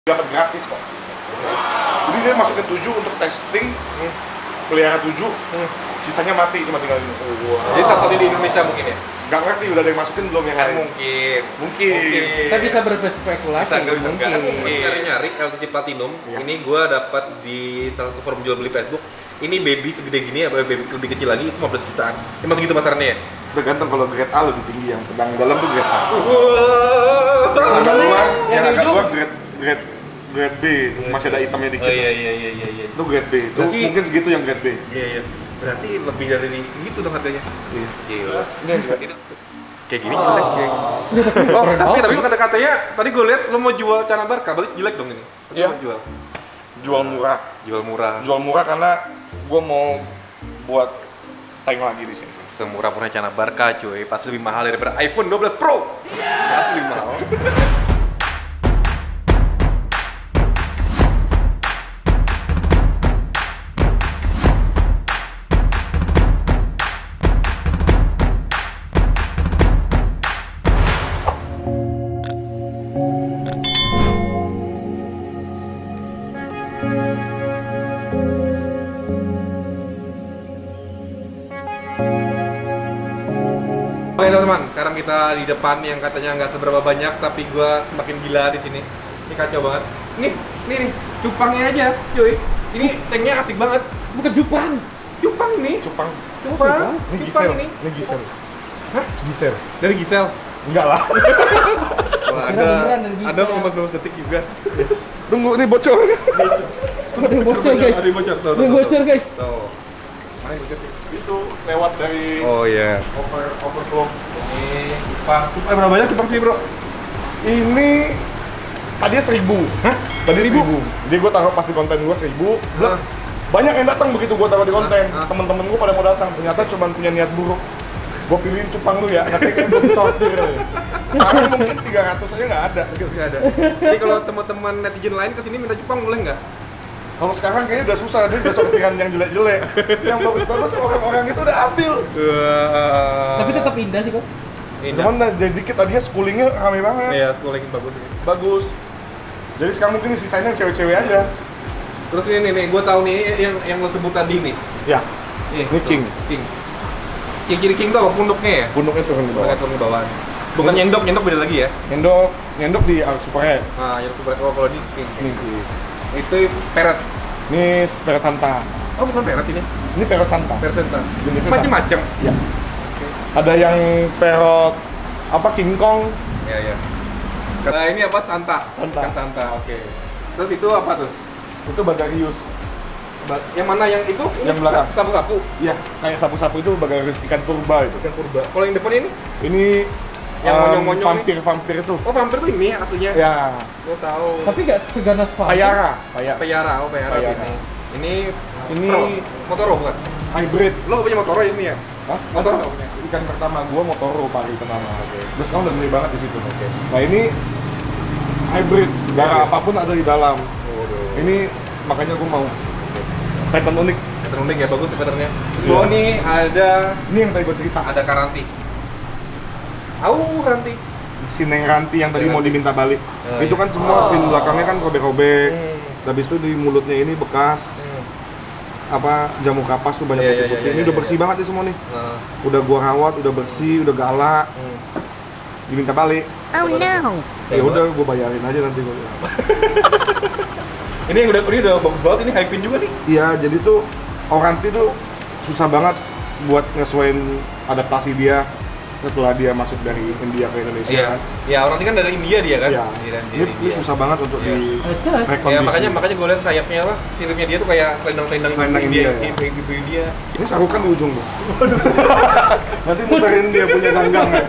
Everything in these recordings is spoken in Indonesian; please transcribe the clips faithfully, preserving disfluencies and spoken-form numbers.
dapat gratis kok. Jadi dia masukin tujuh untuk testing, hmm. pelihara tujuh, hmm. sisanya mati cuma tinggal ini. Oh, wow. Jadi satu di Indonesia mungkin ya? Gak ngerti udah ada yang masukin belum yang lain? Mungkin. Mungkin. Mungkin. Kita bisa berspekulasi. Bisa nggak bisa mungkin. mungkin. Nyari-nyari L T C Platinum. Ya. Ini gue dapat di salah satu forum jual beli Facebook. Ini baby segede gini ya, baby lebih kecil lagi itu lima belas jutaan. Ya masih gitu pasarannya ya? Tergantung kalau grade A lebih tinggi, yang pedang dalam tuh grade A. Wow. Agak luar, yang yang di agak ujung? luar grade grade grade B, masih ada hitamnya dikit. Oh iya iya iya iya iya. Itu grade B. Itu Berarti- mungkin segitu yang grade B. Iya iya. Berarti lebih dari segitu dong harganya. Iya. Gila. Ini juga. Kayak gini jelek kayak. Oh, tapi tapi lu kata-katanya tadi gue lihat lu mau jual Cana Barca, berarti jelek dong ini. Iya. Mau jual. Jual murah. Jual murah. Jual murah karena gua mau buat tank lagi di sini. Semurah-murahnya Cana Barca cuy, pasti lebih mahal daripada iPhone dua belas Pro. Pasti lebih mahal. Oke teman-teman, sekarang kita di depan yang katanya nggak seberapa banyak, tapi gua semakin gila di sini. Ini kacau banget. Nih, nih nih, cupangnya aja, cuy. Ini tanknya asik banget. Bukan Jepang. Cupang nih, Cupang. cupang, Ini cupang Gisel. ini. Ini Gisel. Hah? Gisel. Dari Gisel. Enggak lah. Wah, Kira ada, beneran dari Gisel. ada lima belas detik juga. Tunggu ini bocor. Ada yang bocor guys. Ada yang bocor, tuh, Ada yang tuh, bocor tuh. guys. Tuh. Mana yang bocor sih? Itu lewat dari Oh iya. over overflow. Ini cupang. Cupang berapa banyak cupang sih bro? Ini tadinya seribu. Hah? Tadi seribu. Jadi gue taruh pas di konten gue seribu. Hah? Banyak yang datang begitu gue taruh di konten. Hah? Hah? Temen-temen gue pada mau datang. Ternyata cuma punya niat buruk. Gue pilihin cupang lu ya. Nanti kan gue sortir. Karena mungkin tiga ratus aja nggak ada. Nggak ada. Jadi kalau teman-teman netizen lain kesini minta cupang boleh nggak? Kalau sekarang kayaknya udah susah. Dia udah sortiran yang jelek-jelek. Yang bagus-bagus orang-orang itu udah ambil. Wah. Tapi tetap indah sih kok. Indah. Cuman nah, jadi dikit tadinya schoolingnya rame banget. Iya, schooling bagus. Bagus. Jadi sekarang mungkin sisanya yang cewek-cewek aja. Terus ini nih, nih gue tahu nih yang yang lo sebut tadi nih. Ya, Nih, Ini tuh, king. King. King kiri king tuh apa punduknya ya? punduknya turun di bawah. Punduknya turun ke bawah. Bukan nyendok, nyendok beda lagi ya. Nyendok, nyendok di uh, super red. Nah, yang super oh kalau di king. Ini, Itu peret. ini Perot Santa. Oh, bukan peret ini. Ini Perot Santa. Peret senta. Jenisnya Macem-macem. Ya. Ada yang perot apa King Kong. Iya, iya. Nah, ini apa? Santa. Santa. Ikan Santa. Oke. Terus itu apa tuh? Itu Bagarius. Ba- Yang mana yang itu? Yang belakang. Sapu-sapu. Iya, kayak sapu-sapu itu Bagarius ikan purba itu. Ikan purba. Kalau yang depan ini? Ini Yang um, monyong-monyong vampir-vampir itu. Oh, vampir tuh ini aslinya. Ya, Gue tahu. Tapi nggak seganas vampir. Payara, Payara. Payara, oh Payara Payara. ini. Ini Ini- Pro. Motoro bukan? Hybrid. Lo nggak punya Motoro ini ya? Hah? Motor nggak punya? Ikan pertama gua Motoro pari pertama. Terus kamu udah gede banget di situ. Nah ini hybrid, darah apapun ada di dalam. Waduh. Ini makanya gua mau pattern unik. Pattern unik ya, bagus patternnya. Terus Iya. bawah nih ada Ini yang tadi gua cerita. ada karanti. Au, karanti. Si Neng Ranti yang tadi Neng mau Ranti. diminta balik. Oh, itu iya. kan semua Oh. fin belakangnya kan robek-robek. Hmm. Habis itu di mulutnya ini bekas apa jamu kapas tuh banyak Iya, iya, putih-putih. iya, Ini iya, udah bersih iya. banget nih semua nih. Nah. Udah gua rawat, udah bersih, udah galak. Hmm. Diminta balik. Oh no! Ya udah gua bayarin aja nanti gua. Ini yang udah ini udah bagus banget, ini high pin juga nih. Iya, jadi tuh Oranti tuh susah banget buat ngesesuaiin adaptasi dia setelah dia masuk dari India ke Indonesia. Iya. kan. Ya, orang ini kan dari India dia kan. Iya. Dia dari Ini, ini India. susah banget untuk Iya. di Aja. rekondisi. Ya makanya makanya gue lihat sayapnya apa, filmnya dia tuh kayak selendang-selendang Selendang India, India, ya. ibu ibu India. Ini sarukan di ujung tuh. Nanti muterin dia punya ganggang. ya.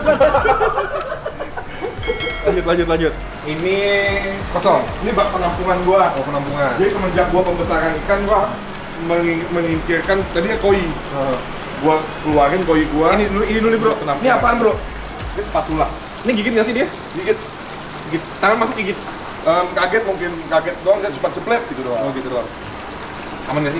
Lanjut lanjut lanjut. Ini kosong. Ini bak penampungan gua. Oh, penampungan. Jadi semenjak gua pembesaran ikan gua menging- menyingkirkan tadinya koi. Oh. Gua keluarin koi gua. Ini dulu ini dulu bro. Penampungan. Ini apaan bro? Ini spatula. Ini gigit nggak sih dia? Dikit Gigit. Tangan masuk gigit. em, kaget mungkin kaget doang, dia cuma ceplet gitu doang. Oh gitu doang. Aman nggak sih?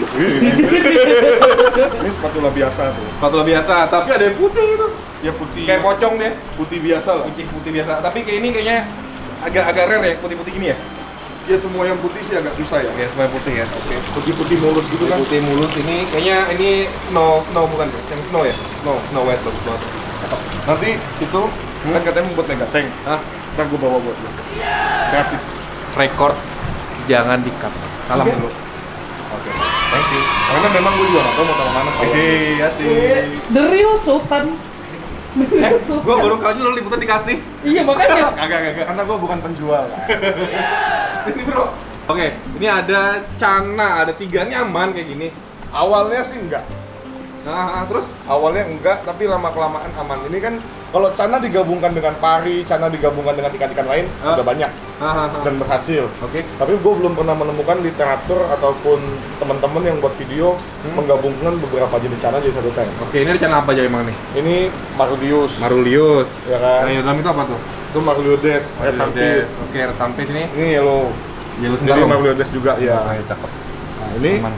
Ini spatula biasa sih. Spatula biasa, tapi ada yang putih itu. Ya putih. Kayak pocong deh. Putih biasa lah. Putih putih biasa. Tapi kayak ini kayaknya agak-agak rare ya, putih-putih gini ya? Ya semua yang putih sih agak susah ya. Ya, semua putih ya. Oke. Putih-putih mulus gitu kan. Putih mulus ini kayaknya ini snow snow bukan tuh? Yang snow ya? Snow, snow white bagus banget. Nanti itu kan katanya membuat megateng. Hah? Ntar gue bawa buat lo. Gratis. Record jangan di-cut. Salam Oke. dulu. Oke. Thank you. Karena memang gue juga nggak tahu mau taruh mana. Hehe, asik. The real Sultan. The Eh, real Sultan. gua baru kali dulu liputan dikasih. Iya makanya. Kagak kagak. Karena gue bukan penjual. Kan. Ini bro. Oke, ini ada cana, ada tiga, ini aman kayak gini. Awalnya sih enggak. Nah, terus? Awalnya enggak, tapi lama kelamaan aman. Ini kan kalau cana digabungkan dengan pari, cana digabungkan dengan ikan-ikan lain Ah. udah banyak Hahaha. dan berhasil. Oke. Tapi gue belum pernah menemukan literatur ataupun teman-teman yang buat video Hmm. menggabungkan beberapa jenis cana jadi satu tank. Oke, ini ada cana apa aja emang nih? Ini Marulius, Marulius. ya kan? Nah, yang dalam itu apa tuh? Itu Maruliodes, red sampit. Oke, red sampit ini. Ini yellow. Yellow Jadi sendiri. Maruliodes juga ya. Nah, cakep. Nah, ini Aman.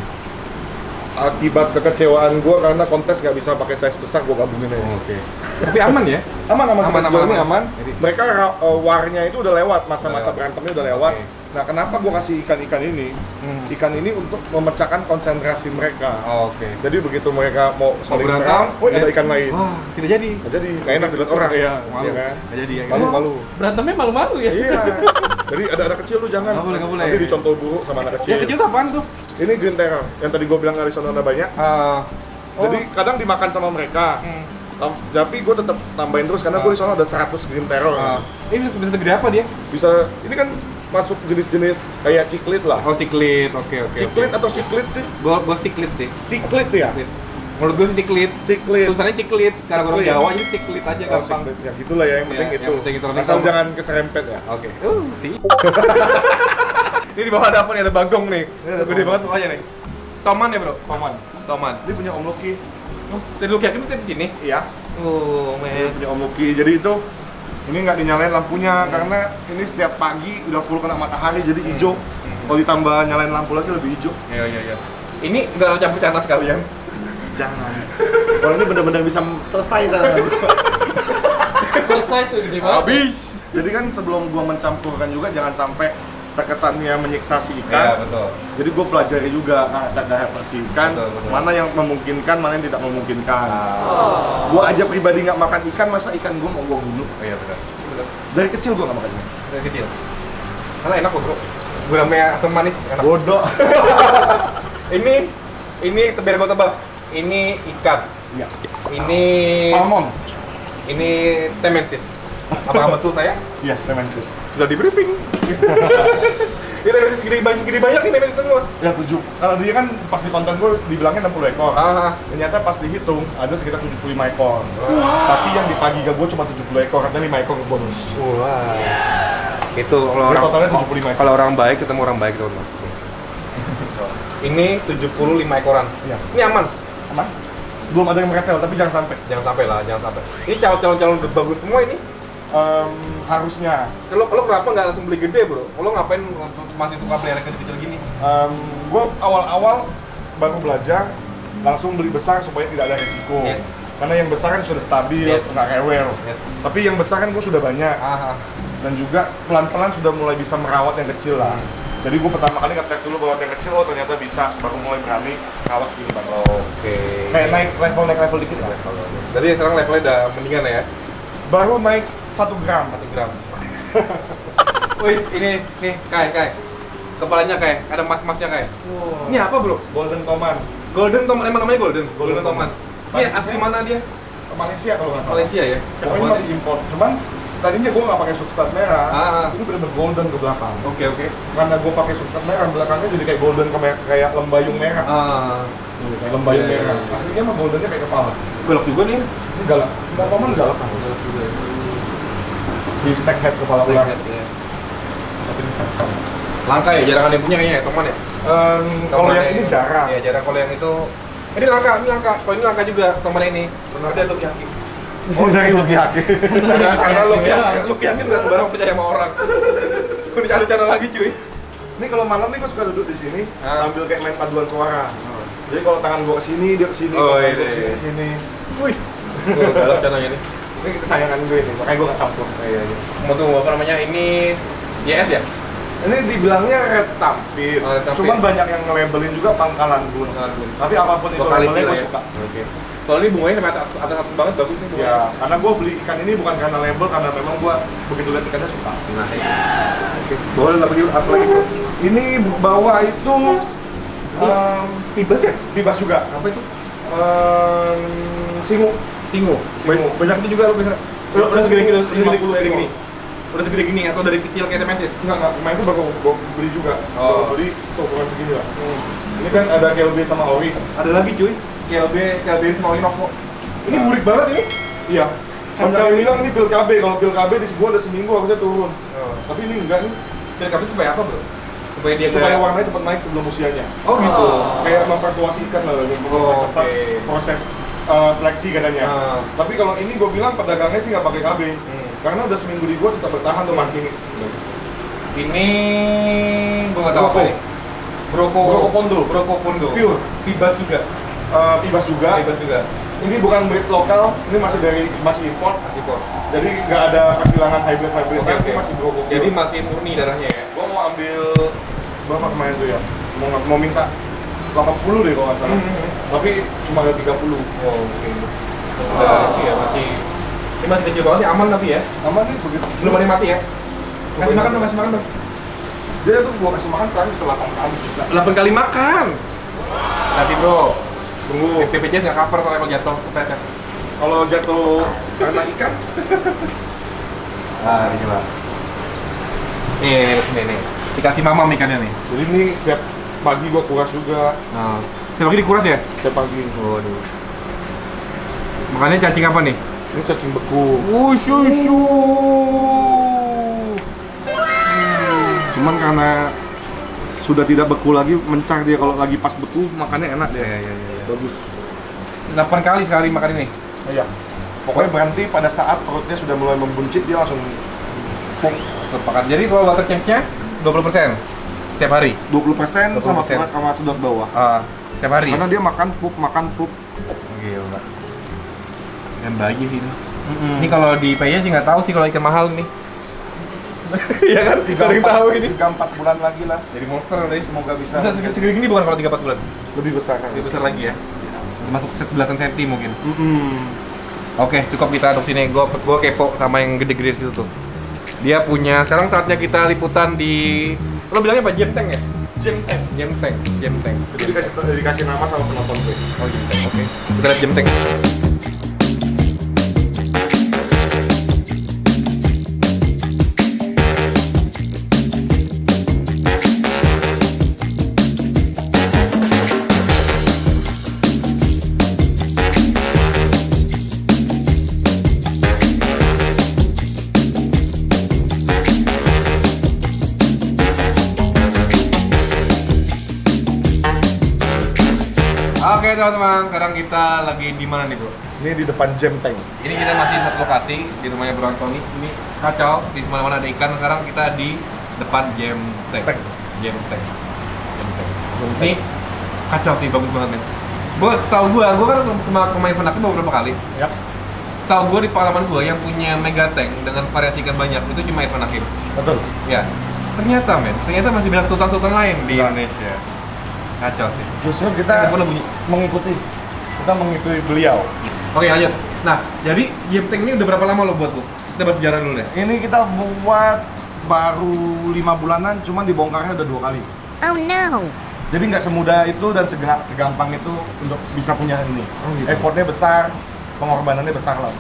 akibat kekecewaan gue karena kontes nggak bisa pakai size besar, gue gabungin aja. Oke. Tapi aman ya? Aman, aman, Aman, sampai sejauh aman, ini aman. aman. Jadi- Mereka uh, warnya itu udah lewat, masa-masa Udah lewat. berantemnya udah lewat. Oke. Nah, kenapa gue kasih ikan-ikan ini? Hmm. Ikan ini untuk memecahkan konsentrasi mereka. Oke. Jadi begitu mereka mau Mau saling berantem, serang, oh ada ya. ikan lain. Wah, tidak jadi. Nah, jadi nggak enak dilihat orang ya, Malu. iya kan? Nggak jadi ya. Malu-malu. Berantemnya malu-malu ya. Iya. Jadi ada anak kecil lu jangan. Nggak boleh, nggak boleh. Nanti dicontoh buruk sama anak kecil. Yang kecil apaan tuh? Ini green terror yang tadi gue bilang Arizona ada banyak. Ah, Jadi kadang dimakan sama mereka. hmm. Tam- Tapi gue tetap tambahin terus karena gue di sana ada seratus green terror. Ah. Ini bisa, bisa segede apa dia? Bisa, ini kan masuk jenis-jenis kayak ciklit lah. Oh, ciklit. Oke, oke. Ciklit oke. atau siklit sih? Gua gua ciklit sih. Siklit ya? Ciklit. Menurut gua sih ciklit. Siklit. Tulisannya ciklit. Karena orang Ciklit. Jawa jadi ciklit aja Oh, gampang. siklit. Ya gitulah ya, yang Ya, penting yang itu. penting itu nanti Asal sama. jangan keserempet ya. Oke. Uh, sih. Ini di bawah ada apa nih? Ada bagong nih. Ini ada Gede toman. banget mukanya nih. Toman ya, Bro? Paman. Toman. Ini punya Om Lucky. Oh, dari lu yakin itu di sini? Iya. Oh, Ini men. punya Om Lucky. Jadi itu ini nggak dinyalain lampunya karena ini setiap pagi udah full kena matahari jadi hijau. Kalau ditambah nyalain lampu lagi lebih hijau. Iya, iya, iya. Ini nggak campur cana sekalian. Jangan. Kalau ini benar-benar bisa selesai kan. Selesai sudah gede banget. Habis. Jadi kan sebelum gua mencampurkan juga jangan sampai terkesannya menyiksa si ikan. Iya, betul. Jadi gue pelajari juga nah, tanda versi ikan, Betul, betul. mana yang memungkinkan, mana yang tidak memungkinkan. Ah. Gue aja pribadi nggak makan ikan, masa ikan gue mau gue bunuh? Oh, iya, benar. Benar. Dari kecil gue nggak makan ikan. Dari kecil. Karena enak kok, Bro. Guramnya asam manis enak. Bodoh. Ini ini biar gua tebak. Ini ikan. Iya. Ini Salmon. ini temensis. Apakah betul saya? Iya, temensis. Sudah di briefing. Ini temensis gede banyak, gede banyak nih temensis semua. Ya tujuh. Kalau dia kan pas di konten gue dibilangnya enam puluh ekor. Ah, Ternyata pas dihitung ada sekitar tujuh puluh lima ekor. Tapi yang di pagi gue cuma tujuh puluh ekor, katanya lima ekor bonus. wah. Itu kalau Jadi orang totalnya tujuh puluh lima ekor. kalau orang baik ketemu orang baik teman. Ini tujuh puluh lima ekoran. Iya. Ini aman. Aman? Belum ada yang meretel, tapi jangan sampai. Jangan sampai lah, jangan sampai. Ini calon-calon bagus semua ini. Em, harusnya. Kalau kalau kenapa nggak langsung beli gede, Bro? Kalau ngapain masih suka beli yang kecil-kecil gini? Um, gue awal-awal baru belajar langsung beli besar supaya tidak ada risiko. Yes. Karena yang besar kan sudah stabil, Yes. nggak rewel. Yes. Tapi yang besar kan gue sudah banyak Ah, ah. dan juga pelan-pelan sudah mulai bisa merawat yang kecil lah. Jadi gue pertama kali ngetes dulu bahwa yang kecil, oh ternyata bisa, baru mulai berani kawas gini bang. Oke. Kayak naik level naik level dikit lah. Jadi sekarang levelnya udah mendingan ya? Baru naik satu gram. satu gram. Wih, ini nih, Kai, Kai. Kepalanya Kai, ada mas-masnya Kai. Wow. Ini apa, Bro? Golden Toman, Golden Toman, emang namanya Golden? Golden Golden Toman. Toman. Ini asli mana dia? Malaysia kalau nggak salah. Malaysia ya? Pokoknya masih import. Cuman tadinya gue nggak pakai substrat merah. Ah. Ini bener-bener golden ke belakang. Oke, oke. Karena gue pakai substrat merah, belakangnya jadi kayak golden kayak kayak lembayung merah. Ah, Nih, kayak lembayung Iya, iya, merah. iya. Aslinya mah goldennya kayak kepala. belok juga nih. Ini galak. Semua paman galak kan. Si stack head kepala ular. Ya. Langka ya, jarang ada yang punya kayaknya ya, Toman ya? Em, kalau Toman yang ini jarang. Iya, jarang. Kalau yang itu ini langka, ini langka. Kalau ini langka juga Toman ini. Ada Lucky Haki. Oh dari Lucky Haki. karena karena Lucky Haki, Lucky Haki nggak sembarang percaya sama orang. Gue dicari cara lagi cuy. Ini kalau malam nih gue suka duduk di sini Ah. sambil kayak main paduan suara. Jadi kalau tangan gue kesini, dia kesini, Oh, kalau iya, tangan gua kesini, iya. kesini. Wih, galak caranya nih. Ini kesayangan gue nih, makanya gue nggak campur. Iya, iya. Mau tunggu apa namanya? Ini Y S ya? Ini dibilangnya red sampir, Oh, red sampir. cuman banyak yang nge-labelin juga pangkalan bun. Pangkalan bun. Tapi apapun itu Quality labelnya lah gue ya. suka. Oke. Soalnya ini bunganya sampai atas atas atas banget, bagus nih bunganya. Ya, karena gue beli ikan ini bukan karena label, karena memang gue begitu lihat ikannya suka. Nah, ya. Oke, boleh lagi apa lagi bro? Ini bawah itu um, Pibas ya? bebas juga. Apa itu? Um, singu. Singu. Singu. Banyak itu juga lo bisa. Udah, udah segede gini, udah segede lima puluh segede ekor. gini. Udah segede gini atau dari kecil kayak Temensis? Enggak, enggak, kemarin itu baru gue beli juga. Oh. Baru beli seukuran segini lah. Ini kan ada K L B sama Ori. Ada lagi cuy. K L B, K L B sama Orinoco. Ini Nah. burik banget ini. Iya. Kan kami bilang ini pil K B, kalau pil K B di gua udah seminggu harusnya turun. Oh. Tapi ini enggak nih. Pil K B supaya apa, Bro? Supaya dia Supaya kayak- warnanya cepat naik sebelum usianya. Oh gitu. Kayak memperluas ikan lah, yang Oh, cepat oke. proses uh, seleksi katanya. Ah. Tapi kalau ini gua bilang pedagangnya sih nggak pakai K B. Hmm. Karena udah seminggu di gua tetap bertahan tuh makin ini. Ini gua nggak tahu apa Broko. nih. Broko. Broko Pondo. Broko Pondo. Pure. Pibas juga. Uh, Pibas juga. Pibas juga. Ini bukan breed lokal, ini masih dari masih import. Masih kok. Jadi nggak ada persilangan hybrid hybrid. Oke, oke. Ini masih Broko. Jadi Pure. masih murni darahnya ya. Gua mau ambil berapa kemarin tuh ya? Mau mau minta delapan puluh deh kalau nggak salah. Hmm. Tapi cuma ada tiga puluh. Oh, oke. Udah, itu ya masih ini masih kecil banget ya, aman tapi ya. Aman nih begitu. Belum ada yang mati ya. Kasih makan dong, kasih makan dong. Dia tuh gua kasih makan sehari bisa delapan kali juga. delapan kali makan. Nanti bro, Tunggu. B P J S nggak cover kalau emang jatuh kepleset. Kalau jatuh karena ikan, Ah, gila. Nih, nih, nih, nih. Dikasih mamam ikannya nih. jadi ini setiap pagi gua kuras juga. Nah, setiap pagi dikuras ya? Setiap pagi. Waduh. Makannya cacing apa nih? Ini cacing beku. Ushushu. Cuman karena sudah tidak beku lagi, mencar dia kalau lagi pas beku makannya enak dia. Iya, iya, iya. Bagus. delapan kali sekali makan ini. Iya. Pokoknya berhenti pada saat perutnya sudah mulai membuncit dia langsung puk. Sepakat. Jadi kalau water change-nya dua puluh persen setiap hari. dua puluh persen dua puluh sama persen. surat sama sedot bawah. Ah, setiap hari. Karena dia makan pup, makan pup. Gila. Ikan bayi sih ini. Ini kalau di P Y sih nggak tahu sih kalau ikan mahal nih. Iya kan? Tiga ada yang tahu ini. tiga empat bulan lagi lah. Jadi monster nih. Semoga bisa Bisa segede segede gini bukan kalau tiga empat bulan. lebih besar kan. Lebih besar lagi ya. Masuk sebelasan senti mungkin. Mm-mm. Oke, cukup kita untuk sini. Gue gue kepo sama yang gede-gede di situ tuh. Dia punya. Sekarang saatnya kita liputan di. Lo bilangnya apa? Jam tank ya? Jam tank. Jam tank, jam tank. Jadi dikasih dikasih nama sama penonton gue. Oh, jam tank. Oke. Kita lihat jam tank. Oke teman-teman, sekarang kita lagi di mana nih bro? Ini di depan jam tank. Ini kita masih satu lokasi di rumahnya Bro Antoni. Ini kacau, di mana-mana ada ikan. Sekarang kita di depan jam tank. Tank. Jam tank. Jam tank. Ini kacau sih, bagus banget nih. Gua setahu gua, gua kan cuma pemain Fnatic beberapa kali. Ya. Setahu gua di pengalaman gua yang punya mega tank dengan variasi ikan banyak itu cuma Irfan Hakim. Betul. Ya. Ternyata men, ternyata masih banyak sultan-sultan lain di Ya. Indonesia. Kacau sih. Justru kita Gua bunyi. mengikuti kita mengikuti beliau. Oke lanjut. Nah, jadi jam tank ini udah berapa lama lo buat bu? Kita bahas sejarah dulu deh. Ini kita buat baru lima bulanan, cuman dibongkarnya udah dua kali. Oh no! Jadi nggak semudah itu dan sega- segampang itu untuk bisa punya ini. Oh, gitu. Effortnya besar, pengorbanannya besar lah.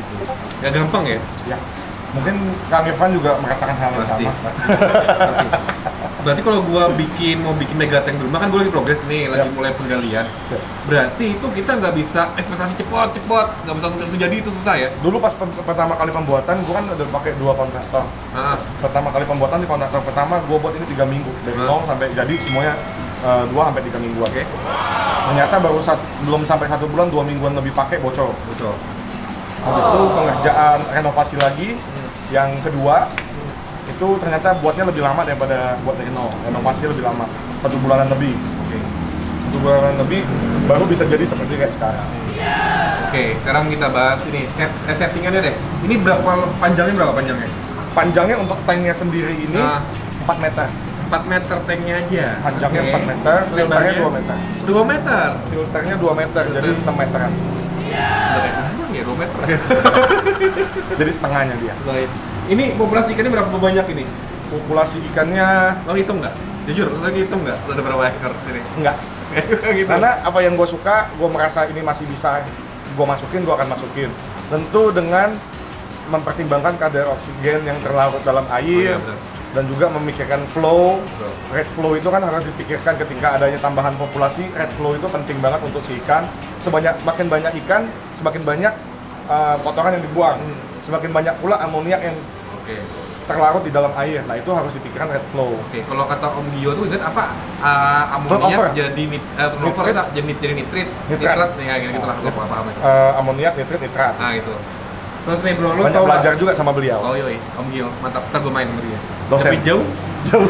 Gak gampang ya? Ya. Mungkin Kang Irfan juga merasakan hal yang Pasti. sama. Pasti. Berarti kalau gua bikin mau bikin mega tank di rumah kan gua lagi progres nih, lagi Ya. mulai penggalian. Ya. Berarti itu kita nggak bisa ekspektasi cepot cepot, nggak bisa langsung jadi itu susah ya? Dulu pas pe- pertama kali pembuatan, gua kan udah pakai dua kontraktor. Ah, Pertama kali pembuatan di kontraktor pertama, gua buat ini tiga minggu dari Hmm. nol sampai jadi semuanya eh, dua sampai tiga mingguan. oke, Ternyata baru sat, belum sampai satu bulan, dua mingguan lebih pakai bocor. betul. Habis itu pengerjaan renovasi lagi. Hmm. Yang kedua itu ternyata buatnya lebih lama daripada buat dari nol. Renovasi lebih lama, satu bulanan lebih. Oke, Satu bulanan lebih baru bisa jadi seperti kayak sekarang. oke. Sekarang kita bahas ini set, eh, settingannya deh. Ini berapa panjangnya berapa panjangnya? Panjangnya untuk tanknya sendiri ini Nah. empat meter. empat meter tanknya aja. Panjangnya Oke. empat meter, lebarnya dua meter. dua meter. Filternya dua meter, jadi enam meteran. Udah kayak kumang ya dua meter. Jadi setengahnya dia. Baik. Ini populasi ikannya berapa banyak ini? Populasi ikannya Lo hitung nggak? Jujur, lo lagi hitung nggak? Lo ada berapa ekor sini? enggak. gitu. Karena apa yang gue suka, gue merasa ini masih bisa gue masukin, gue akan masukin. Tentu dengan mempertimbangkan kadar oksigen yang terlarut dalam Oh, air, iya, benar. dan juga memikirkan flow. Betul. Rate flow itu kan harus dipikirkan ketika adanya tambahan populasi. Rate flow itu penting banget untuk si ikan. Sebanyak makin banyak ikan, semakin banyak uh, kotoran yang dibuang. Hmm. Semakin banyak pula amoniak yang Oke. terlarut di dalam air. Nah, itu harus dipikirkan rate flow. Oke, kalau kata Om Gio tuh ingat apa? Uh, amoniak Turnover. jadi nit, uh, turnover Nitrit. tak? jadi nit, jadi nitrit, Nitrat. nitrat ya gitu, gitu lah, gue paham paham itu. Uh, amoniak, nitrit, nitrat. Nah itu. Terus nih bro, lo Banyak tau belajar nggak? juga sama beliau. Oh yoi, Om Gio, mantap. Ntar gue main sama dia. Dosen. Tapi jauh. Jauh.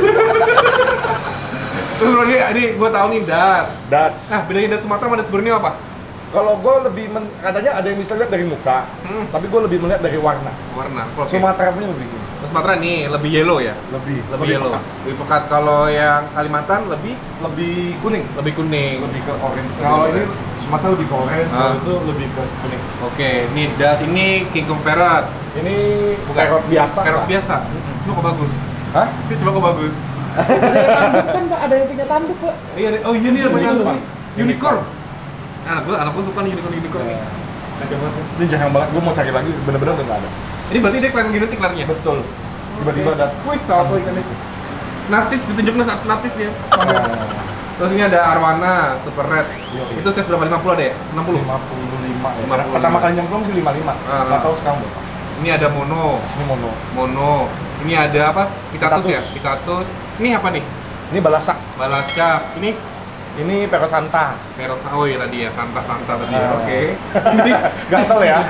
Terus bro, ini, ini gue tau nih dat. That's. Nah, bedanya dat Sumatera sama dat Borneo apa? Kalau gue lebih men, katanya ada yang bisa lihat dari muka, Hmm. tapi gue lebih melihat dari warna. Warna. Oke. Sumatera punya lebih gini. Terus Sumatera nih lebih yellow ya? Lebih, Lebih yellow. pekat. Lebih pekat. Kalau yang Kalimantan lebih Lebih kuning. lebih kuning. Lebih ke orange. Lebih Kalau ke ini orange. Sumatera lebih ke orange, Ah. kalau itu lebih ke kuning. Oke, nih dat ini King Kong Parrot. Ini parrot biasa. Parrot Pak. biasa. Mm-mm. Lu kok bagus? Hah? Ini cuma kok bagus. Ada yang tanduk kan Pak, ada yang punya tanduk Pak. Iya, ada- oh iya nih ada banyak Unicorn. nih. Unicorn. Anak gua, anak gua suka nih unicorn unicorn nih. Ini jarang banget, gue mau cari lagi, bener-bener udah nggak ada. Ini berarti dia keren gini tiklarnya. Betul. Tiba-tiba ada. Wih, satu ikan ini. Narsis ditunjuk nar- narsis dia. Ah, Terus ini ada Arwana, Super Red. Yoi. Itu size berapa? lima puluh ada ya? enam puluh. lima puluh lima ya. lima puluh lima. Pertama kali nyemplung sih lima puluh lima. Ah. Nggak tahu sekarang berapa. Ini ada mono. Ini mono. Mono. Ini ada apa? Pitatus Pitatus. ya? Pitatus. Ini apa nih? Ini balasak. Balacap. Ini Ini perot santa. Perot. Oh iya tadi ya, santa-santa tadi ya. Ah. Oke. Gatel ya.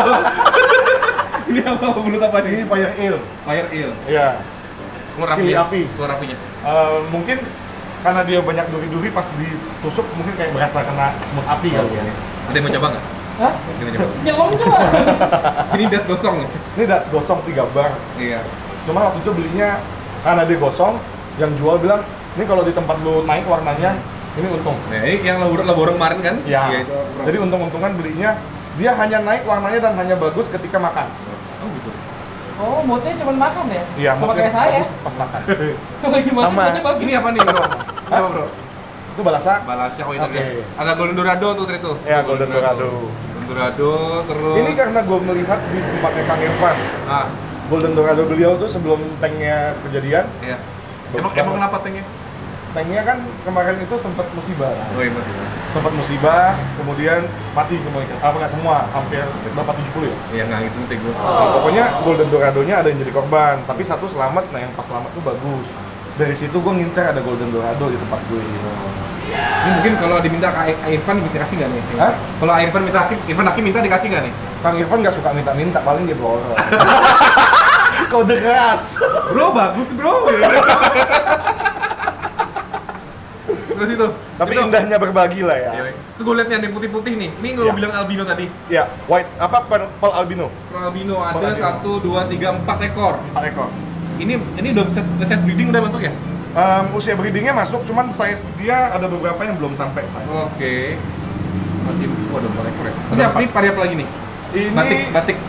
Ini apa? Belut apa Ini nih? fire eel. Fire eel. Iya. Keluar Sili apinya. api. Keluar apinya. Eh, mungkin karena dia banyak duri-duri pas ditusuk mungkin kayak berasa kena semut api kali ya. Ada yang mau coba nggak? Hah? Ada yang mau coba? Nyelom coba. Ini das gosong nih. Ini Dats gosong tiga bar. Iya. Cuma waktu itu belinya karena dia gosong, yang jual bilang ini kalau di tempat lu naik warnanya ini untung. Nah, ini yang labor labor kemarin kan? Ya. Iya, itu. Jadi untung-untungan belinya dia hanya naik warnanya dan hanya bagus ketika makan. Oh gitu. Oh, moodnya cuma makan ya? Iya, Sama mungkin kayak saya. bagus pas makan. Kalau gimana Sama. moodnya bagus. Ini apa nih, Bro? Ini apa, Bro? Itu balasak. Balasnya oh itu Oke. dia. Ada Golden Dorado tuh tadi tuh. Ya, Golden Dorado. Golden Dorado terus Ini karena gue melihat di tempatnya Kang Irfan, ah, Golden Dorado beliau tuh sebelum tanknya kejadian, iya. Bagus Emang banget. emang kenapa tanknya? tanknya kan kemarin itu sempat musibah. Oh iya masih. Sempat musibah, kemudian mati semua ikan. Apa nggak semua, hampir berapa tujuh puluh ya? Iya nggak gitu sih gue. Nah, pokoknya Golden Dorado-nya ada yang jadi korban, tapi satu selamat. Nah, yang pas selamat tuh bagus. Dari situ gue ngincar ada Golden Dorado di tempat gue gitu. Ini mungkin kalau diminta ke A- Irfan dikasih nggak nih? Hah? Kalau Irfan minta Hakim, Irfan Hakim minta dikasih nggak nih? Kang Irfan nggak suka minta-minta, paling dia bawa orang. Kode keras. Bro bagus bro. Terus itu. Tapi itu. indahnya berbagi lah ya. Iya, Terus gue liat nih ada yang putih-putih nih. Ini lo Iya. bilang albino tadi. Ya, white apa purple albino? Pro albino Pro ada albino. satu, dua, tiga, empat ekor. empat ekor. Ini ini udah set, set breeding udah masuk ya? Um, usia breedingnya masuk, cuman size dia ada beberapa yang belum sampai size. Oke. Masih, waduh, empat ekor ya. Terus Ada apa empat. nih pari apa lagi nih? Ini Batik, batik.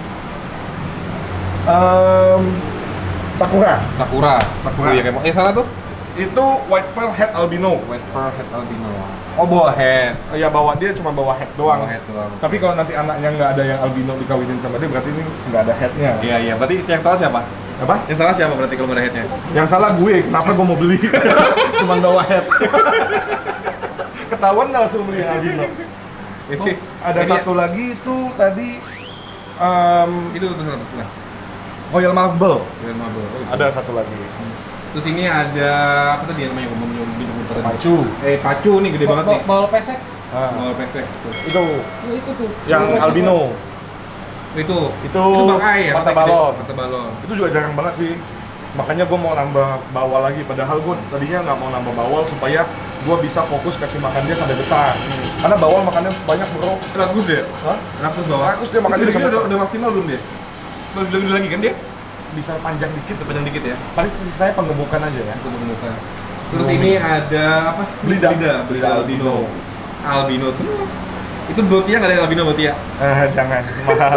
um, sakura. Sakura. Sakura. Oh iya kayak eh salah tuh. Itu white pearl head albino. White pearl head albino. Oh bawa head. Ya bawa dia cuma bawa head doang. Bawa head doang. Tapi kalau nanti anaknya nggak ada yang albino dikawinin sama dia, berarti ini nggak ada headnya. Iya iya, berarti yang salah siapa? Apa? Yang salah siapa berarti kalau nggak ada headnya? Yang salah gue, kenapa gue mau beli? Cuma bawa head. Ketahuan nggak langsung beli yang albino. Ini, Oh, ada ini- satu lagi itu tadi um, Itu tuh satu. Nah, Royal Marble. Grand Marble. Oh, itu. Ada satu lagi. Terus ini ada apa tadi namanya ngomong ngomong ngomong tadi? Pacu. Eh pacu nih gede banget nih. Bawal pesek. Ah, Bawal pesek. Tuh. itu Oh, itu tuh. yang Bawal pesek. albino. Itu. Itu bangkai ya. mata bangkai gede. balon. Mata balon. Itu juga jarang banget sih. Makanya gue mau nambah bawal lagi. Padahal gue tadinya nggak mau nambah bawal supaya gue bisa fokus kasih makan dia sampai besar. Karena bawal makannya banyak bro. Ragus ya? Hah? Ragus bawah. Ragus dia makannya Udah, sampai udah, udah maksimal belum dia? Belum belum lagi kan dia? bisa panjang dikit. Panjang dikit ya. Paling sisanya penggemukan aja ya. Untuk menemukan. Terus Oh. ini ada apa? Belida. Belida, Belida albino. Albino semua. Itu botia nggak ada yang albino botia? Eh, jangan, mahal.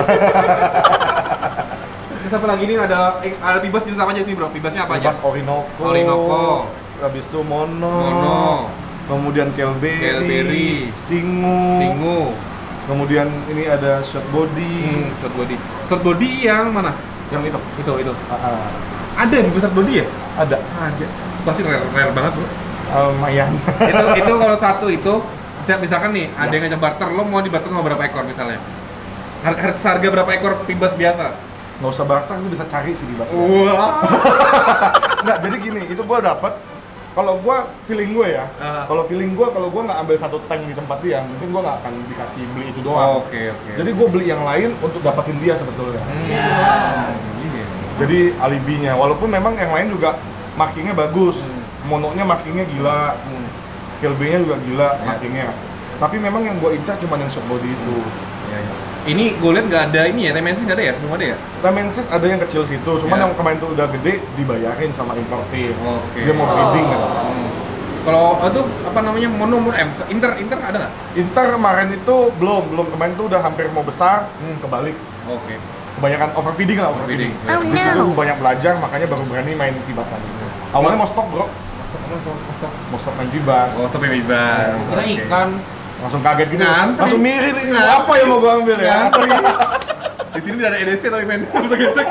Terus apa lagi nih ada eh, ada pibas jenis apa aja sih bro? Pibasnya apa Bebas aja? Orinoco. Orinoco. Habis itu mono. Mono. Kemudian Kelberry. Kelberry. Singu. Singu. Kemudian ini ada short body. Hmm, short body. Short body yang mana? Yang itu. Itu itu. Ah, ah. Ada di short body ya? Ada. Ada. Pasti rare, rare banget bro. Ah, lumayan. itu itu kalau satu itu bisa misalkan nih ada Ya. yang ngajak barter, lo mau di barter sama berapa ekor misalnya? Harga, harga berapa ekor pibas biasa? Nggak usah barter, lu bisa cari sih di Bas. Wah. Nggak, jadi gini, itu gua dapet. Kalau gua feeling gue ya, Ah. kalau feeling gua kalau gua nggak ambil satu tank di tempat dia, mungkin gua nggak akan dikasih beli itu doang. Oke oke. Jadi gua beli yang lain untuk dapetin dia sebetulnya. Hmm. Iya. Jadi alibinya, walaupun memang yang lain juga markingnya bagus, Hmm. mononya markingnya gila, Hmm. Kelby-nya juga gila Ya. markingnya. Tapi memang yang gua incar cuma yang short body itu. Iya, iya. Ini gue liat nggak ada ini ya, Temensis nggak ada ya? Belum ada ya? Ramensis ada yang kecil situ, cuman Ya. yang kemarin tuh udah gede dibayarin sama importir. Oke. Dia mau breeding kan. Hmm. Kalau itu apa namanya mono mono M Inter Inter ada nggak? Inter kemarin itu belum, belum kemarin tuh udah hampir mau besar, Hmm. kebalik. Oke. Kebanyakan overfeeding lah, overfeeding. Overfeeding. Di situ banyak belajar, makanya baru berani main tibas lagi. Awalnya mau stok bro, mau stok main tibas. Oh, tapi bebas. Kira Oke. ikan. Langsung kaget gitu, Ngantri. langsung mirip ini Ngantri. apa yang mau gua ambil ya? Ngantri. Di sini tidak ada E D C tapi main bisa gesek.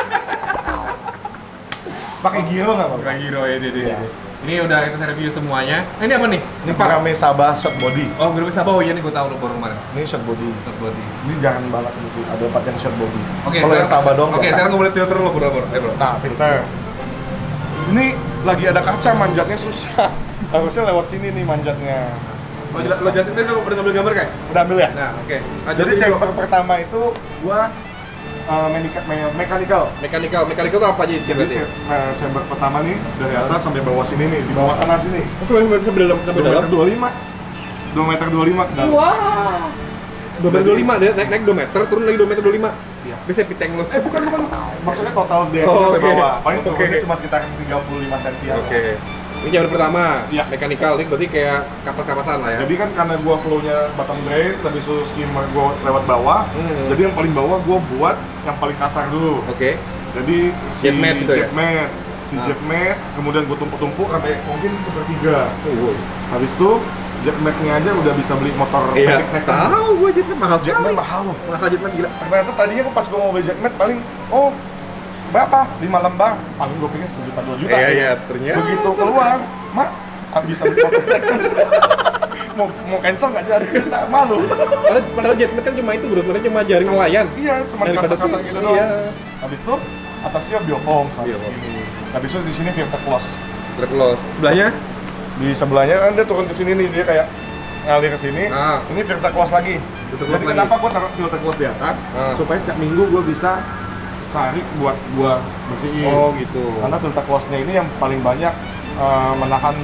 Pakai giro nggak bang? Bukan Giro ya, dia, dia, Iya. dia. Ini udah kita review semuanya. Nah, ini apa nih? Ini Parame Sabah short body. Oh, Giro Sabah. Oh iya nih gue tahu lo baru kemarin. Ini short body. Short body. Ini jangan balap gitu, ada empat yang short body. Oke. Kalau yang Sabah doang Oke, biasa. sekarang gue boleh filter lo bro, bro. Eh, bro. Nah, filter. Ini lagi ada kaca, manjatnya susah. Harusnya lewat sini nih manjatnya. Oh, jela- lo jelasin deh, udah udah ngambil gambar kayak? Udah ambil ya? Nah, oke. Lanjut Jadi dulu. chamber pertama itu gua uh, menika- me- mechanical. Mechanical, mechanical tuh apa aja sih Jadi berarti? cha- uh, chamber pertama nih dari atas sampai bawah sini nih, di bawah tanah sini. Oh, sampai sampai sampai dalam sampai dua dalam. meter dua puluh lima. dua meter dua puluh lima ke dalam. Wah. dua meter dua puluh lima dia naik naik dua meter, turun lagi dua meter dua puluh lima. Iya. Bisa piteng lo. Eh bukan bukan. Maksudnya total dia Oh, sampai oke. bawah. Paling Oke. turunnya cuma sekitar tiga puluh lima sentimeter. Oke. Ini chamber pertama, Iya. mechanical, ini berarti kayak kapas-kapasan lah ya. Jadi kan karena gua flow-nya bottom drain, habis itu skimmer gua lewat bawah. Hmm. Jadi yang paling bawah gua buat yang paling kasar dulu. Oke. Jadi si Jet mat itu ya? jet mat, si Ah. jet mat, kemudian gue tumpuk-tumpuk sampai mungkin sepertiga. Oh, Habis itu jet matnya aja udah bisa beli motor iya. matic second. Tahu gue jetmat mahal Jet mat sekali. mahal loh. Mahal jetmat gila. Ternyata tadinya gua pas gue mau beli jet mat paling oh berapa? lima lembar. Paling gue pikir sejuta dua juta. Iya iya, ternyata. Begitu keluar, mak bisa beli motor second. mau mau cancel nggak jadi, nah, malu. Padahal, padahal jetmat kan cuma itu bro, sebenarnya cuma jaring nelayan. Iya, cuma Daripada kasar-kasar tuh, gitu iya. doang. Habis itu atasnya biofoam, habis Biofoam. ini. Habis itu di sini filter close. Terus sebelahnya Di sebelahnya kan dia turun ke sini nih, dia kayak ngalir ke sini. Ah. Ini filter close lagi. Filter Jadi close lagi. kenapa gua taruh filter close di atas? Ah. Supaya setiap minggu gua bisa cari buat gua bersihin. oh gitu. Karena filter close-nya ini yang paling banyak uh, menahan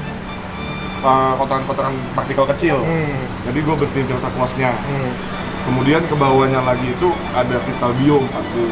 uh, kotoran-kotoran partikel kecil. Hmm. Jadi gua bersihin filter close-nya. Hmm. Kemudian ke bawahnya lagi itu ada kristal bio empat puluh.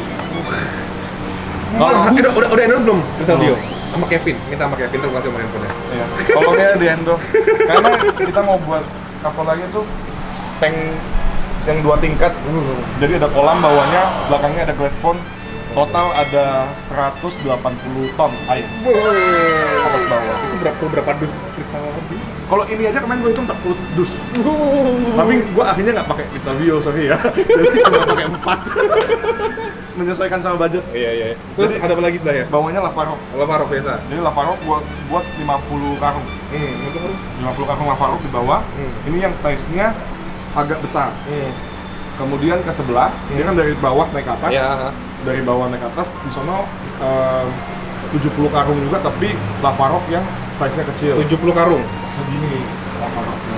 Kalau Kalau eh, udah udah udah endorse belum Kristal Belum. Bio? Sama Kevin, minta sama Kevin terus kasih nomor handphonenya. ya, kalau dia di endorse karena kita mau buat kapal lagi tuh tank yang dua tingkat. Jadi ada kolam bawahnya, belakangnya ada glass pond. Total ada seratus delapan puluh ton air atas bawah. Itu berapa berapa dus kristal bio? Kalau ini aja kemarin gue hitung empat puluh dus. Tapi gue akhirnya nggak pakai kristal bio, sorry ya. Jadi cuma pakai empat. Menyesuaikan sama budget. Iya iya. Terus Jadi- ada apa lagi sebelahnya? Bawahnya lava rock. Lava rock biasa. Jadi lava rock buat buat lima puluh karung. Hmm, itu baru. lima puluh karung lava rock di bawah. Hmm. Ini yang size-nya agak besar. Hmm. Kemudian ke sebelah, dia kan dari bawah naik ke atas. Ya. ha. Dari bawah naik ke atas, di sono eh, tujuh puluh karung juga, tapi lava rock yang size-nya kecil. tujuh puluh karung. Segini lava rocknya.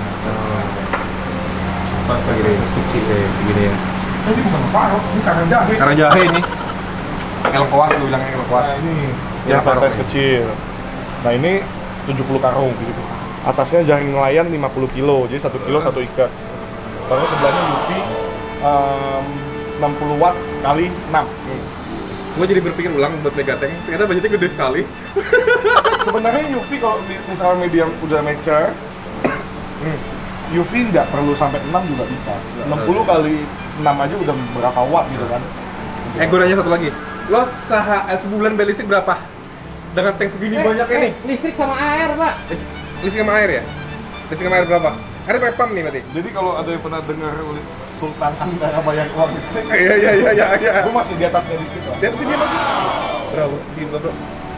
Pas segini. kecil. Oke, segini ya. Ini bukan lava rock, ini karang jahe. Karang jahe ini. Elkoas lu bilang elkoas. Nah, ini Yang yang size lava rock kecil. Nah ini tujuh puluh karung. Atasnya jaring nelayan lima puluh kilo, jadi satu kilo satu ikat. Terus sebelahnya U V um, enam puluh watt kali enam. Gue jadi berpikir ulang buat Megatank, ternyata budgetnya gede sekali. Sebenarnya U V kalau mi- misalnya medium udah mature, hmm, U V nggak perlu sampai enam juga bisa. enam puluh kali enam aja udah berapa watt gitu kan. Eh, gue nanya satu lagi. Lo saha eh, sebulan beli listrik berapa? Dengan tank segini Eh, banyaknya eh, nih. listrik sama air, Pak. Lis- Listrik sama air ya? Listrik sama air berapa? Air pakai pump nih berarti? Jadi kalau ada yang pernah dengar Sultan Antara bayar uang listrik, Iya, iya, iya, iya, iya. gue masih di atasnya dikit lah. Lihat sini masih. Berapa? Segini bro.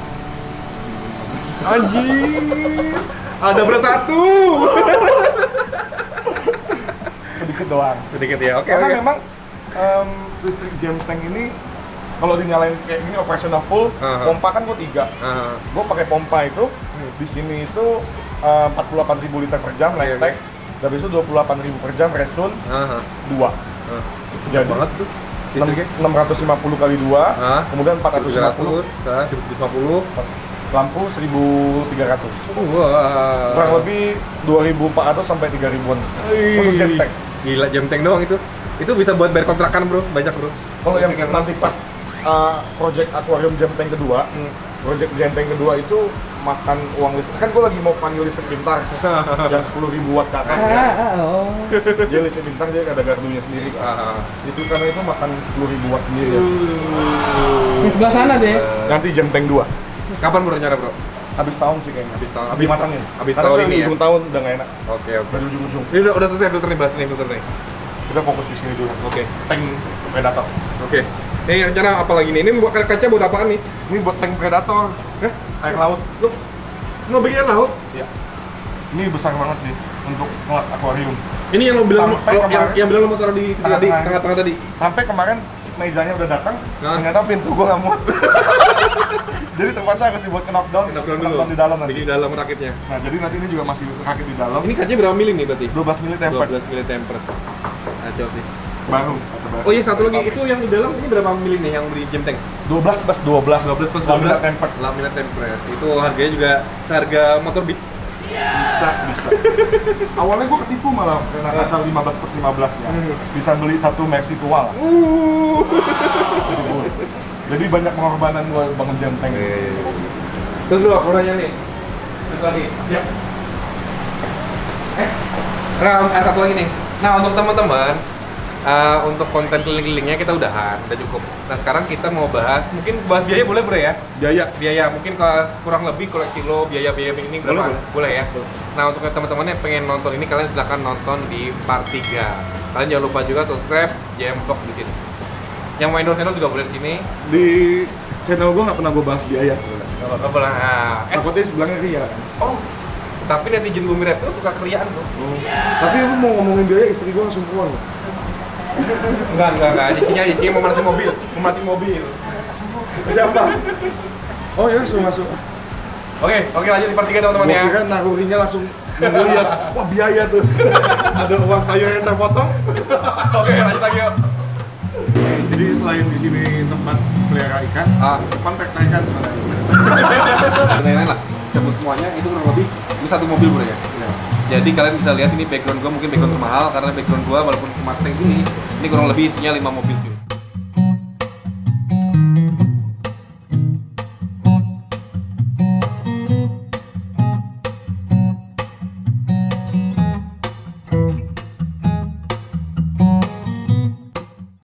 Anjir. Ada bersatu. Sedikit doang. Sedikit ya. Oke, Karena oke. memang em, listrik jam tank ini kalau dinyalain kayak gini operasional full, Aha. pompa kan gue tiga. Ah, Gue pakai pompa itu di sini itu eh, empat puluh delapan ribu liter per jam Iya, light tank, habis itu dua puluh delapan ribu per jam resun ah, dua. ah. Jadi Banget tuh. Listriknya. enam ratus lima puluh kali dua, Ah. kemudian empat ratus tujuh lima puluh, ratus, ah, seribu tujuh ratus lima puluh. lampu seribu tiga ratus. Wah. Kurang lebih dua ribu empat ratus sampai tiga ribuan untuk jam tank. Gila, jam tank doang itu. Itu bisa buat bayar kontrakan, Bro. Banyak, Bro. Kalau yang nanti pas uh, project akuarium jam tank kedua, Hmm. project jam tank kedua itu makan uang listrik. Kan gue lagi mau panggil listrik pintar yang sepuluh ribu watt ke atas Ah, ya. ah, oh. Dia listrik pintar, dia ada gardunya sendiri kan. Ah. Itu karena itu makan sepuluh ribu watt sendiri ya. Di sebelah sana deh. Nanti jam tank dua. Kapan Bro rencana, Bro? Habis tahun sih kayaknya. Habis tahun. Habis matangin. Habis Karena tahun udah ini ya. ujung tahun udah nggak enak. Oke, oke. Dari ujung-ujung. Ini udah, udah selesai filter nih, bahas nih filter nih. Kita fokus di sini dulu. Oke. Tank predator. Oke. Ini rencana apa lagi nih? Ini buat kaca buat apaan nih? Ini buat tank predator. Hah? Air laut. Lu mau bikin air laut? Ya. Ini besar banget sih untuk kelas akuarium. Ini yang lo bilang Sampai lo- yang, kemarin- yang bilang lo mau taruh di sini tadi, Tengah-tengah. tengah-tengah tadi. Sampai kemarin mejanya udah datang, Nah. ternyata pintu gua nggak muat. Jadi terpaksa harus dibuat knockdown, Knockdown dulu. knockdown di dalam nanti. Bikin di dalam rakitnya. Nah, jadi nanti ini juga masih rakit di dalam. Ini kacanya berapa mili nih berarti? dua belas mili tempered. dua belas mili tempered. Kacau sih. Baru. kaca baru. Oh iya, satu lagi itu yang di dalam ini berapa mili nih yang beli jam tank? dua belas plus dua belas. dua belas plus dua belas Laminat tempered. Laminat tempered. Itu harganya juga seharga motor Beat. Bisa, bisa. Awalnya gua ketipu malah karena kaca lima belas plus lima belas ya. Hmm. Bisa beli satu Mercy tua lah. Uh. Jadi banyak pengorbanan gua bangun jam tank. Terus dulu aku nanya nih. Terus lagi. Ya. Eh, nah, eh, satu lagi nih. Nah, untuk teman-teman, eh, untuk konten keliling-kelilingnya kita udahan, udah cukup. Nah, sekarang kita mau bahas, mungkin bahas biaya boleh bro ya? Jaya. Biaya, mungkin kalau kurang lebih koleksi lo, biaya-biaya ini berapa? Boleh, Boleh ya? Nah, untuk teman-teman yang pengen nonton ini, kalian silahkan nonton di part tiga. Kalian jangan lupa juga subscribe J M Vlog di sini. Yang mau endorse-endorse juga boleh di sini. Di channel gua nggak pernah gua bahas biaya. Kalau kalau nah, eh, Takutnya sebelahnya ria kan. oh, tapi netizen Bumi Reptil suka keriaan bro. Tapi lu mau ngomongin biaya istri gua langsung keluar loh. Enggak, enggak, enggak. Cicinya cicinya mau manasin mobil, mau manasin mobil. Siapa? Oh ya, langsung masuk. Oke, oke lanjut di part tiga teman-teman ya. Gua kira narurinya langsung ngeliat, wah biaya tuh. Ada uang sayur yang terpotong. Oke, lanjut lagi yuk. Jadi selain di sini tempat pelihara ikan, Ah. depan pesta ikan sebenarnya. Lain-lain lah. Cabut semuanya itu kurang lebih ini satu mobil bro ya. Jadi kalian bisa lihat ini background gua mungkin background termahal karena background gua walaupun cuma tank gini, ini kurang lebih isinya lima mobil cuy.